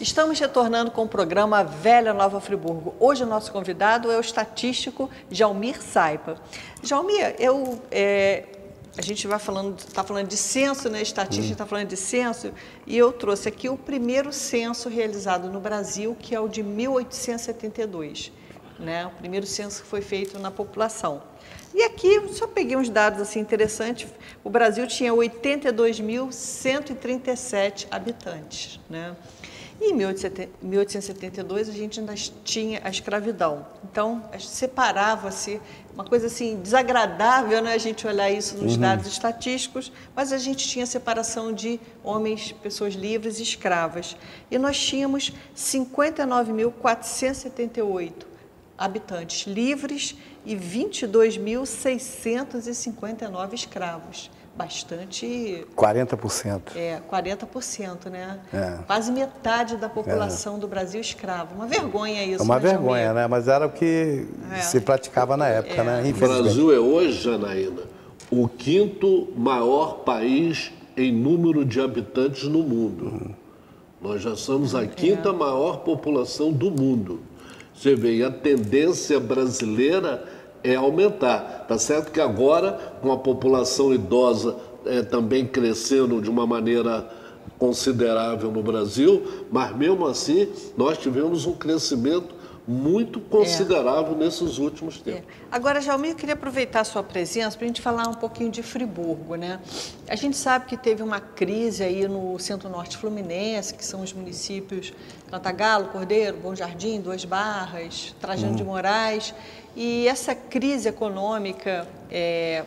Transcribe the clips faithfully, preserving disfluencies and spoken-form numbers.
Estamos retornando com o programa Velha Nova Friburgo. Hoje o nosso convidado é o estatístico Jalmir Saipa. Jalmir, eu, é, a gente vai falando, está falando de censo, né? Estatística está hum. falando de censo, e eu trouxe aqui o primeiro censo realizado no Brasil, que é o de mil oitocentos e setenta e dois, né? O primeiro censo que foi feito na população. E aqui, só peguei uns dados assim interessantes, o Brasil tinha oitenta e dois mil cento e trinta e sete habitantes, né? E em mil oitocentos e setenta e dois a gente ainda tinha a escravidão. Então, separava-se, uma coisa assim desagradável, né, a gente olhar isso nos uhum. dados estatísticos, mas a gente tinha separação de homens, pessoas livres e escravas. E nós tínhamos cinquenta e nove mil quatrocentos e setenta e oito habitantes livres e vinte e dois mil seiscentos e cinquenta e nove escravos. Bastante... quarenta por cento. É, quarenta por cento, né? É. Quase metade da população é. do Brasil escrava. Uma vergonha isso, É uma né, vergonha, Jalmir? né? Mas era o que é. se praticava na época, é. né? O Brasil é hoje, Janaína, o quinto maior país em número de habitantes no mundo. Hum. Nós já somos a quinta é. maior população do mundo. Você vê, e a tendência brasileira é aumentar. Tá certo que agora, com a população idosa é, também crescendo de uma maneira considerável no Brasil, mas mesmo assim nós tivemos um crescimento muito considerável é. nesses últimos tempos. É. Agora, Jalmir, eu queria aproveitar a sua presença para a gente falar um pouquinho de Friburgo, né? A gente sabe que teve uma crise aí no Centro-Norte Fluminense, que são os municípios Cantagalo, Cordeiro, Bom Jardim, Duas Barras, Trajano hum. de Moraes, e essa crise econômica, é,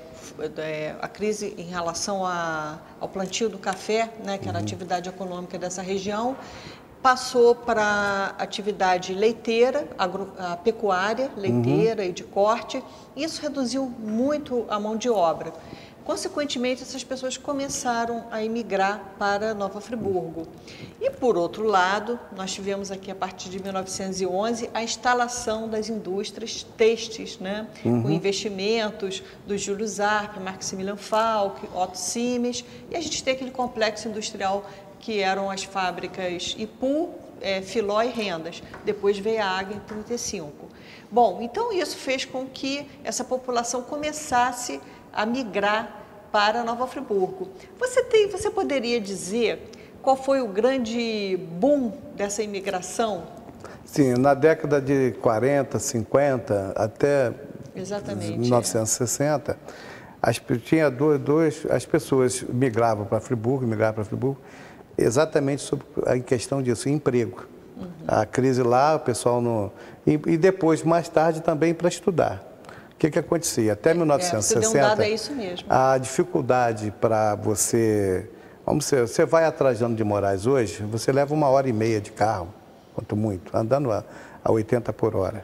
é, a crise em relação a, ao plantio do café, né, que era a atividade econômica dessa região, passou para atividade leiteira, agro, a pecuária, leiteira uhum. e de corte. Isso reduziu muito a mão de obra. Consequentemente, essas pessoas começaram a emigrar para Nova Friburgo. E, por outro lado, nós tivemos aqui, a partir de mil novecentos e onze, a instalação das indústrias têxteis, né? Uhum. Com investimentos do Júlio Zarp, Maximilian Falck, Otto Siemens, e a gente tem aquele complexo industrial que eram as fábricas Ipu, é, Filó e Rendas. Depois veio a Águia em trinta e cinco. Bom, então isso fez com que essa população começasse a migrar para Nova Friburgo. Você, tem, você poderia dizer qual foi o grande boom dessa imigração? Sim, na década de quarenta, cinquenta, até Exatamente, mil novecentos e sessenta, é. as, tinha dois, dois, as pessoas migravam para Friburgo, migravam para Friburgo, exatamente sobre a questão disso, emprego. Uhum. A crise lá, o pessoal não... E, e depois, mais tarde, também para estudar. O que que acontecia? Até mil novecentos e sessenta, é, um dado é isso mesmo. A dificuldade para você... Vamos dizer, você vai a Trajano de Moraes hoje, você leva uma hora e meia de carro, quanto muito, andando a, a oitenta por hora.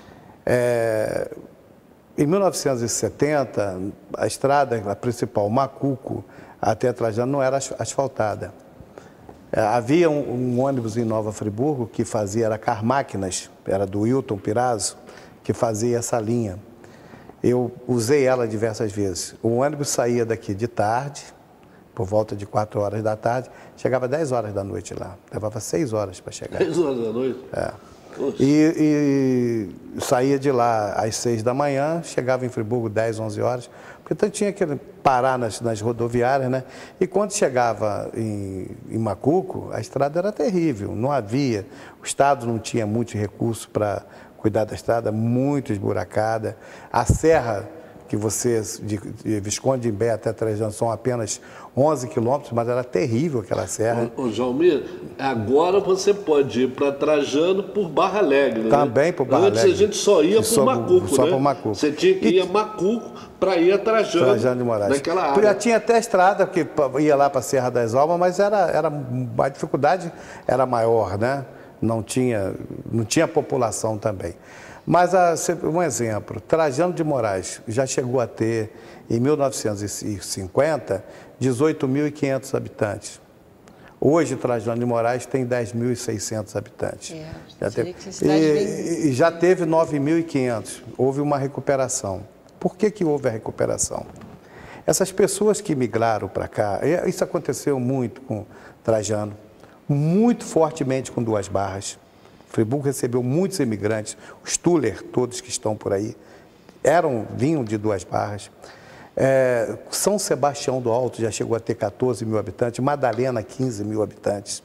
É, em mil novecentos e setenta, a estrada, a principal, Macuco, até Trajano, não era asfaltada. Havia um, um ônibus em Nova Friburgo que fazia, era Carmáquinas, era do Wilton Pirazzo, que fazia essa linha. Eu usei ela diversas vezes. O ônibus saía daqui de tarde, por volta de quatro horas da tarde, chegava dez horas da noite lá. Levava seis horas para chegar. dez horas da noite? É. E, e saía de lá às seis da manhã, chegava em Friburgo dez, onze horas, porque então tinha que parar nas, nas rodoviárias, né? E quando chegava em, em Macuco, a estrada era terrível, não havia, o Estado não tinha muito recurso para cuidar da estrada, muito esburacada. A serra que você, de, de Visconde de Imbé até Trajano, são apenas onze quilômetros, mas era terrível aquela serra. Ô, ô Jalmir, agora você pode ir para Trajano por Barra Alegre, Também né? por Barra Antes Alegre. a gente só ia por Macuco, só né? por Macuco. Você tinha que ir a Macuco para ir a Trajano, Trajano de Moraes. naquela área. Já tinha até estrada que ia lá para a Serra das Almas, mas era, era, a dificuldade era maior, né? Não tinha, não tinha população também. Mas, um exemplo, Trajano de Moraes já chegou a ter, em mil novecentos e cinquenta, dezoito mil e quinhentos habitantes. Hoje, Trajano de Moraes tem dez mil e seiscentos habitantes. É, já teve, e, e já teve nove mil e quinhentos. Houve uma recuperação. Por que que houve a recuperação? Essas pessoas que migraram para cá, isso aconteceu muito com Trajano, muito fortemente com Duas Barras. Friburgo recebeu muitos imigrantes, os Tuller, todos que estão por aí, eram, vinham de Duas Barras. É, São Sebastião do Alto já chegou a ter quatorze mil habitantes, Madalena, quinze mil habitantes.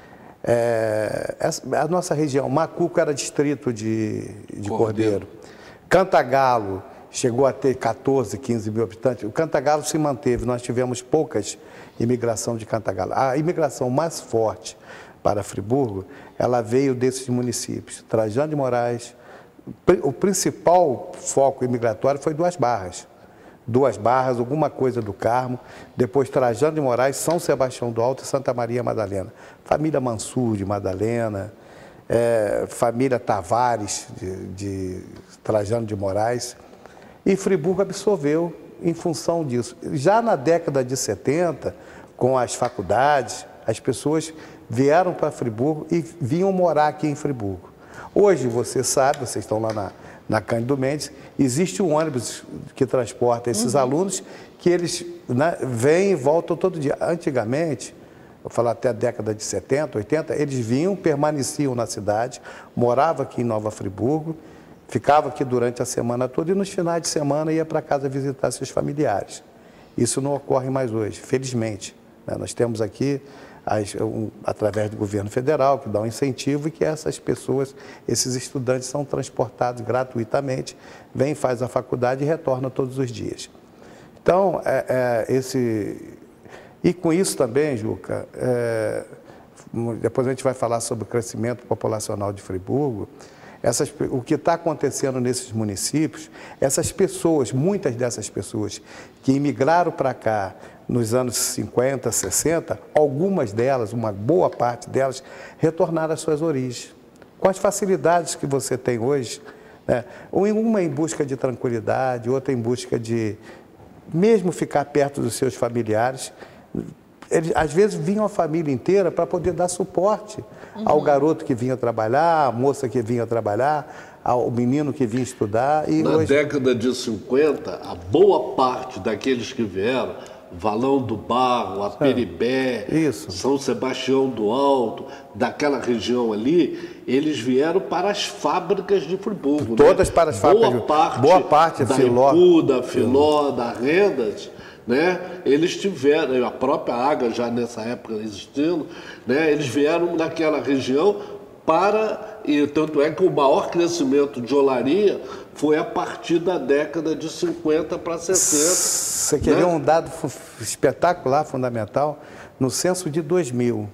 É, a nossa região, Macuco era distrito de, de Cordeiro. Cordeiro. Cantagalo chegou a ter quatorze, quinze mil habitantes. O Cantagalo se manteve, nós tivemos poucas imigração de Cantagalo. A imigração mais forte para Friburgo, ela veio desses municípios. Trajano de Moraes, o principal foco imigratório foi Duas Barras. Duas Barras, alguma coisa do Carmo, depois Trajano de Moraes, São Sebastião do Alto e Santa Maria Madalena. Família Mansur de Madalena, é, família Tavares de, de Trajano de Moraes. E Friburgo absorveu em função disso. Já na década de setenta, com as faculdades, as pessoas vieram para Friburgo e vinham morar aqui em Friburgo. Hoje, você sabe, vocês estão lá na, na Cândido Mendes, existe um ônibus que transporta esses uhum. alunos, que eles né, vêm e voltam todo dia. Antigamente, vou falar até a década de setenta, oitenta, eles vinham, permaneciam na cidade, moravam aqui em Nova Friburgo, ficavam aqui durante a semana toda e nos finais de semana ia para casa visitar seus familiares. Isso não ocorre mais hoje, felizmente. Né? Nós temos aqui, as, um, através do governo federal, que dá um incentivo e que essas pessoas, esses estudantes são transportados gratuitamente, vêm, faz a faculdade e retornam todos os dias. Então, é, é, esse... E com isso também, Juca, é, depois a gente vai falar sobre o crescimento populacional de Friburgo, essas, o que está acontecendo nesses municípios, essas pessoas, muitas dessas pessoas que imigraram para cá nos anos cinquenta, sessenta, algumas delas, uma boa parte delas, retornaram às suas origens. Com as facilidades que você tem hoje, né? Uma em busca de tranquilidade, outra em busca de, mesmo ficar perto dos seus familiares, eles, às vezes vinham a família inteira para poder dar suporte uhum. ao garoto que vinha trabalhar, à moça que vinha trabalhar, ao menino que vinha estudar. E Na hoje... década de cinquenta, a boa parte daqueles que vieram, Valão do Barro, Aperibé, é, São Sebastião do Alto, daquela região ali, eles vieram para as fábricas de Friburgo. Todas né? para as boa fábricas. Parte boa parte da Filó. Ipu, da Filó, da Rendas, né? Eles tiveram, a própria Água já nessa época existindo, né? Eles vieram naquela região para, e tanto é que o maior crescimento de olaria foi a partir da década de cinquenta para sessenta. Você queria né? um dado espetacular, fundamental? No censo de dois mil,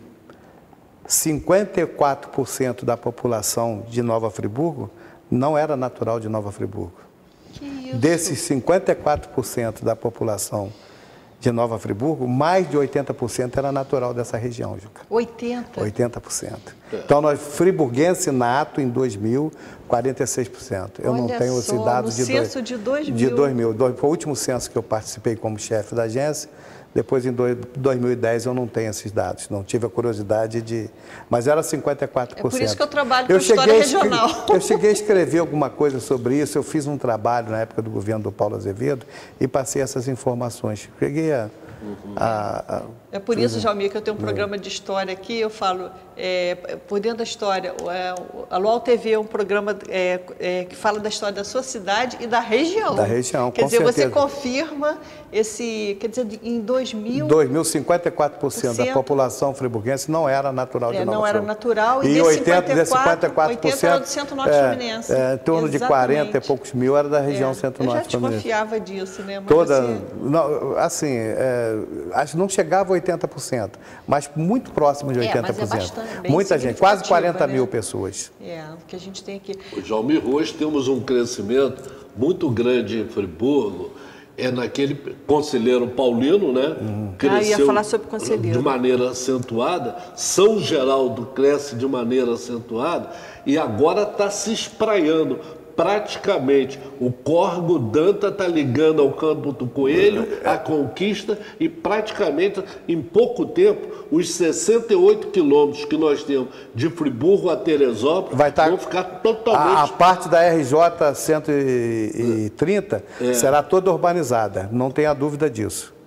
cinquenta e quatro por cento da população de Nova Friburgo não era natural de Nova Friburgo. Que isso? Desses cinquenta e quatro por cento da população de Nova Friburgo, mais de oitenta por cento era natural dessa região, Juca. oitenta por cento? oitenta por cento. É. Então, nós, friburguense nato, em dois mil, quarenta e seis por cento. Eu Olha não tenho só, esse dado no de, censo dois, de dois mil. de dois mil. Foi o último censo que eu participei como chefe da agência. Depois, em dois mil e dez, eu não tenho esses dados. Não tive a curiosidade de... Mas era cinquenta e quatro por cento. É por isso que eu trabalho com eu história regional. Eu cheguei a escrever alguma coisa sobre isso. Eu fiz um trabalho na época do governo do Paulo Azevedo e passei essas informações. Cheguei a... Uhum. A, a, é por isso, Jalmir, que eu tenho um programa de história aqui, eu falo, é, por dentro da história, é, a Luau T V é um programa é, é, que fala da história da sua cidade e da região. Da região, quer com dizer, certeza. Você confirma esse, quer dizer, em dois mil... dois mil, cinquenta e quatro por cento da população friburguense não era natural de é, Nova Não era Friburgo. natural e, e desse cinquenta e quatro por cento, oitenta era do Centro-Norte é, Fluminense. É, em torno Exatamente. de quarenta e poucos mil era da região é, Centro-Norte Fluminense. Eu já desconfiava disso, né? Mas Toda, você... não, assim, é, acho que não chegava a oitenta por cento, mas muito próximo de oitenta por cento. É, mas é bastante, bem muita gente, quase quarenta né? mil pessoas. É, que a gente tem aqui. Jalmir, hoje temos um crescimento muito grande em Friburgo, é naquele Conselheiro Paulino, né? Uhum. Cresceu ah, ia falar sobre Conselheiro. de maneira acentuada, São Geraldo cresce de maneira acentuada e agora está se espraiando. Praticamente, o Corgo Danta está ligando ao Campo do Coelho, a Conquista, e praticamente, em pouco tempo, os sessenta e oito quilômetros que nós temos de Friburgo a Teresópolis Vai tá, vão ficar totalmente... A, a parte da R J cento e trinta é. será toda urbanizada, não tenha dúvida disso.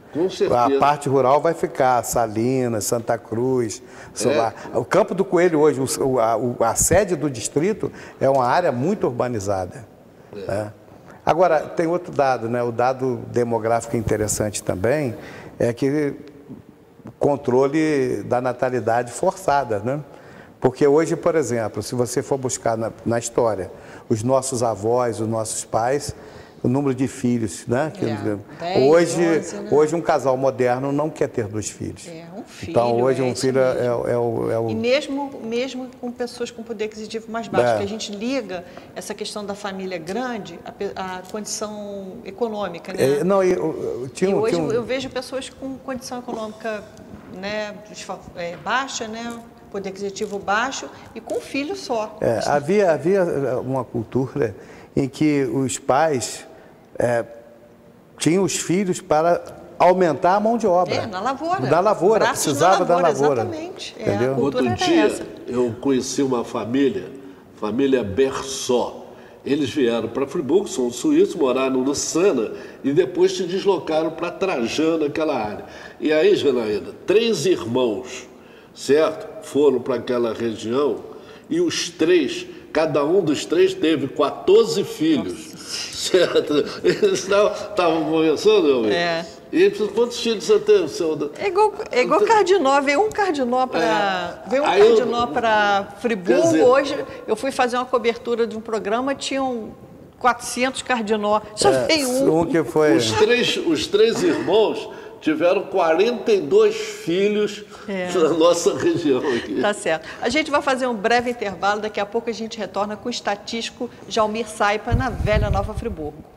Com certeza. A parte rural vai ficar, Salinas, Santa Cruz, é. O Campo do Coelho hoje, o, a, a sede do distrito é uma área muito urbanizada. É. Né? Agora, tem outro dado, né? O dado demográfico interessante também é que o controle da natalidade forçada, né? Porque hoje, por exemplo, se você for buscar na, na história, os nossos avós, os nossos pais, o número de filhos, né? Que, é, dez, hoje, onze, né? hoje um casal moderno não quer ter dois filhos. É, um filho. Então hoje é um filho é, é, o, é o... E mesmo, mesmo com pessoas com poder aquisitivo mais baixo, É. porque a gente liga essa questão da família grande à, à condição econômica, né? É, não, eu, eu, tinha, e hoje tinha um... eu vejo pessoas com condição econômica, né, é, baixa, né? Poder aquisitivo baixo e com um filho só. É, havia, havia uma cultura em que os pais é, tinham os filhos para aumentar a mão de obra. É, na lavoura. Da lavoura, Braços precisava na lavoura, da lavoura. Exatamente. Entendeu? É, a cultura Outro era dia, essa. eu conheci uma família, família Bersó. Eles vieram para Friburgo, são suíços, moraram no Sana e depois se deslocaram para Trajano, aquela área. E aí, Janaína, três irmãos, certo? Foram para aquela região e os três, cada um dos três teve quatorze filhos. Nossa. Certo? Eles estavam conversando, meu amigo? É. E eles falaram, quantos filhos você tem, seu... É igual, é igual Cardinó, veio um Cardinó para É. veio um Aí eu- Cardinó para Friburgo. Quer dizer- Hoje eu fui fazer uma cobertura de um programa, tinham quatrocentos Cardinó. Só veio um. Um que foi... Os três, os três irmãos tiveram quarenta e dois filhos É. na nossa região aqui. Tá certo. A gente vai fazer um breve intervalo, daqui a pouco a gente retorna com o estatístico Jalmir Saipa na velha Nova Friburgo.